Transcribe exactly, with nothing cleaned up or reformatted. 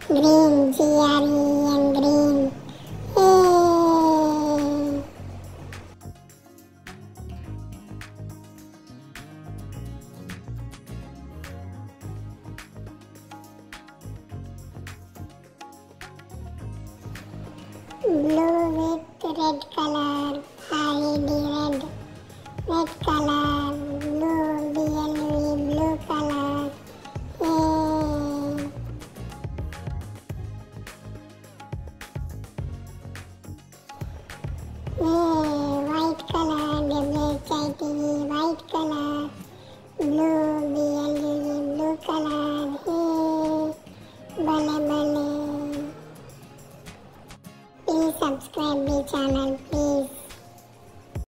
Green, G R E N, green. Yay! Blue with red color, R E D, red. Red color, blue, B L U E, blue color. Yay! Yay! White color, W H I T E, white color. Blue, B L U E, blue color. Hey! Bale bale. Please subscribe the channel, please.